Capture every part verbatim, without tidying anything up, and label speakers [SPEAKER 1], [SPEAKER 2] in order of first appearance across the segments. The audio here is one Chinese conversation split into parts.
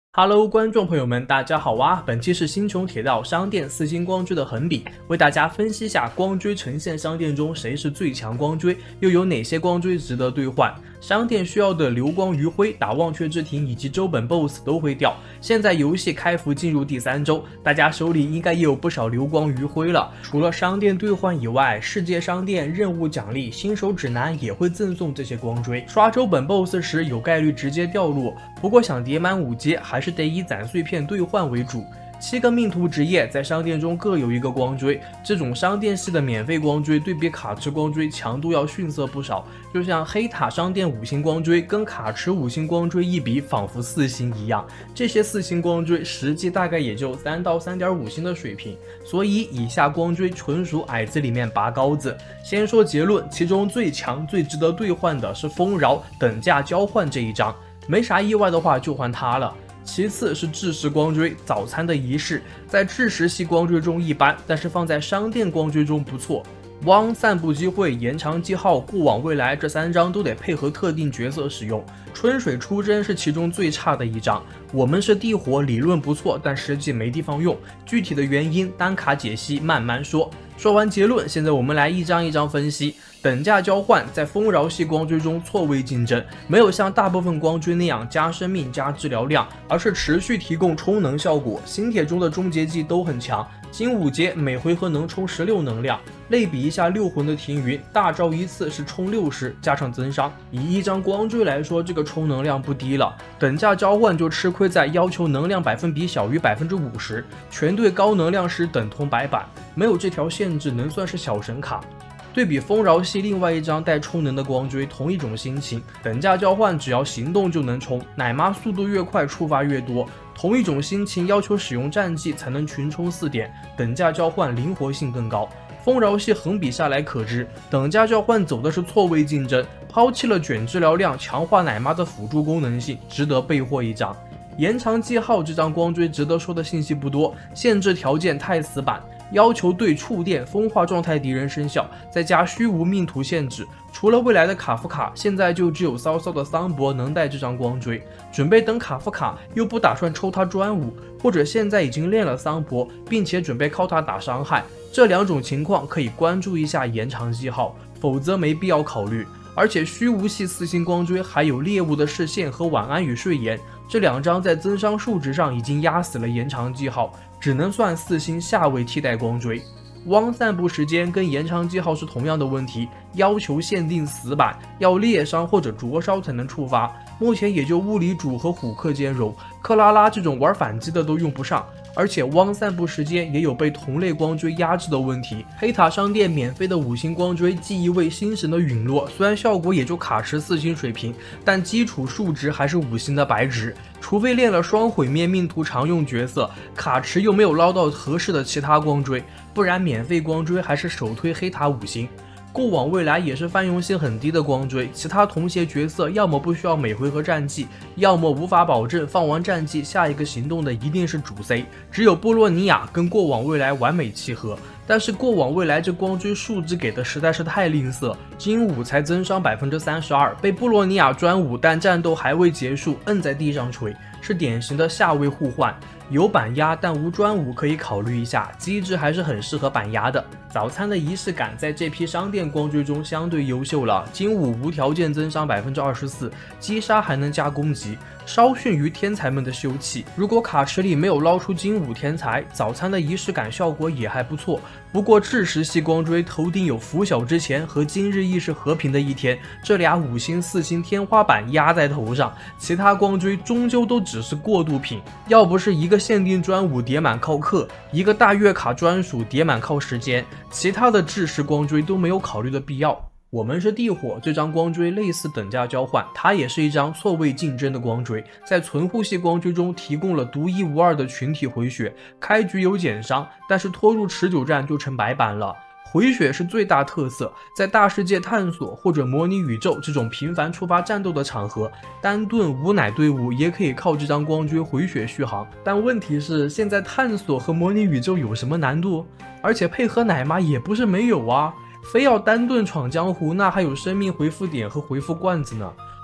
[SPEAKER 1] Hello，观众朋友们，大家好啊！本期是星穹铁道商店四星光锥的横比，为大家分析一下光锥呈现商店中谁是最强光锥，又有哪些光锥值得兑换。商店需要的流光余晖、打忘却之庭以及周本 B O S S 都会掉。现在游戏开服进入第三周，大家手里应该也有不少流光余晖了。除了商店兑换以外，世界商店任务奖励、新手指南也会赠送这些光锥。刷周本 B O S S 时有概率直接掉落，不过想叠满五阶还是得以攒碎片兑换为主。七个命途职业在商店中各有一个光锥，这种商店系的免费光锥对比卡池光锥强度要逊色不少，就像黑塔商店五星光锥跟卡池五星光锥一比，仿佛四星一样。这些四星光锥实际大概也就三到三点五星的水平，所以以下光锥纯属矮子里面拔高子。先说结论，其中最强最值得兑换的是丰饶等价交换这一张，没啥意外的话就换它了。其次是制式光锥，早餐的仪式在制式系光锥中一般，但是放在商店光锥中不错。汪、散步机会、延长记号、过往未来这三张都得配合特定角色使用。春水出征是其中最差的一张。我们是地火，理论不错，但实际没地方用。具体的原因单卡解析慢慢说。说完结论，现在我们来一张一张分析。等价交换在丰饶系光锥中错位竞争，没有像大部分光锥那样加生命加治疗量，而是持续提供充能效果。星铁中的终结技都很强，金五阶每回合能充十六能量。类比一下六魂的停云，大招一次是充六十，加上增伤。以一张光锥来说，这个充能量不低了。等价交换就吃亏在要求能量百分比小于百分之五十，全队高能量时等同白板，没有这条限制能算是小神卡。对比丰饶系另外一张带充能的光锥，同一种心情，等价交换只要行动就能充，奶妈速度越快触发越多。同一种心情要求使用战绩才能群充四点，等价交换灵活性更高。丰饶系横比下来可知，等价交换走的是错位竞争，抛弃了卷治疗量，强化奶妈的辅助功能性，值得备货一张。延长记号这张光锥值得说的信息不多，限制条件太死板，要求对触电风化状态敌人生效，再加虚无命途限制。除了未来的卡夫卡，现在就只有骚骚的桑博能带这张光锥。准备等卡夫卡，又不打算抽他专武，或者现在已经练了桑博，并且准备靠他打伤害，这两种情况可以关注一下延长记号，否则没必要考虑。而且虚无系四星光锥还有猎物的视线和晚安与睡颜，这两张在增伤数值上已经压死了延长记号，只能算四星下位替代光锥。汪散步时间跟延长记号是同样的问题，要求限定死板，要裂伤或者灼烧才能触发，目前也就物理主和虎克兼容，克拉拉这种玩反击的都用不上。而且汪散步时间也有被同类光锥压制的问题。黑塔商店免费的五星光锥记一位星神的陨落，虽然效果也就卡池四星水平，但基础数值还是五星的白值。除非练了双毁灭命途常用角色，卡池又没有捞到合适的其他光锥，不然免费光锥还是首推黑塔五星。过往未来也是泛用性很低的光锥，其他同系角色要么不需要每回合战绩，要么无法保证放完战绩下一个行动的一定是主 C， 只有波洛尼亚跟过往未来完美契合。但是过往未来这光锥数值给的实在是太吝啬，金五才增伤 百分之三十二， 被波洛尼亚专武，但战斗还未结束，摁在地上锤，是典型的下位互换。有板压但无专武可以考虑一下，机制还是很适合板压的。早餐的仪式感在这批商店光锥中相对优秀了，金五无条件增伤 百分之二十四， 击杀还能加攻击，稍逊于天才们的修气。如果卡池里没有捞出金五天才，早餐的仪式感效果也还不错。不过制式系光锥头顶有拂晓之前和今日亦是和平的一天，这俩五星四星天花板压在头上，其他光锥终究都只是过渡品。要不是一个限定专武叠满靠氪，一个大月卡专属叠满靠时间，其他的制式光锥都没有考虑的必要。我们是地火这张光锥类似等价交换，它也是一张错位竞争的光锥，在存护系光锥中提供了独一无二的群体回血，开局有减伤，但是拖入持久战就成白板了。回血是最大特色，在大世界探索或者模拟宇宙这种频繁触发战斗的场合，单盾无奶队伍也可以靠这张光锥回血续航。但问题是，现在探索和模拟宇宙有什么难度？而且配合奶妈也不是没有啊，非要单盾闯江湖，那还有生命回复点和回复罐子呢。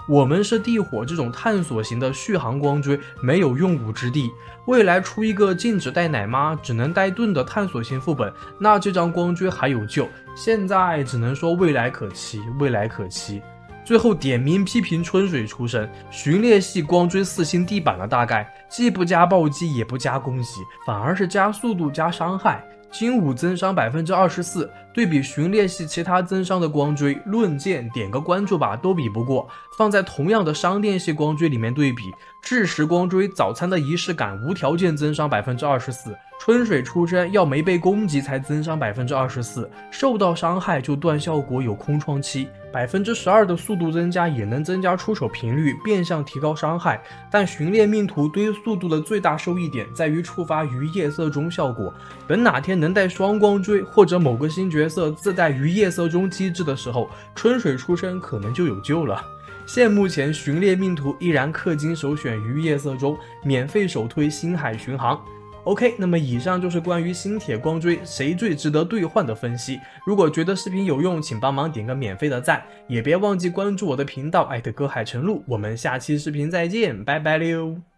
[SPEAKER 1] 我们是地火这种探索型的续航光锥没有用武之地。未来出一个禁止带奶妈，只能带盾的探索型副本，那这张光锥还有救。现在只能说未来可期，未来可期。最后点名批评春水出身，寻猎系光锥四星地板了，大概既不加暴击也不加攻击，反而是加速度加伤害。精武增伤 百分之二十四， 对比寻猎系其他增伤的光锥，论剑点个关注吧都比不过。放在同样的商店系光锥里面对比，智石光锥早餐的仪式感无条件增伤 百分之二十四， 春水出身要没被攻击才增伤 百分之二十四， 受到伤害就断效果有空窗期， 百分之十二 的速度增加也能增加出手频率，变相提高伤害。但寻猎命图堆速度的最大收益点在于触发于夜色中效果，等哪天能带双光锥，或者某个新角色自带于夜色中机制的时候，春水出身可能就有救了。现目前寻猎命图依然氪金首选于夜色中，免费首推星海巡航。OK， 那么以上就是关于星铁光锥谁最值得兑换的分析。如果觉得视频有用，请帮忙点个免费的赞，也别忘记关注我的频道艾特歌海晨露。我们下期视频再见，拜拜溜。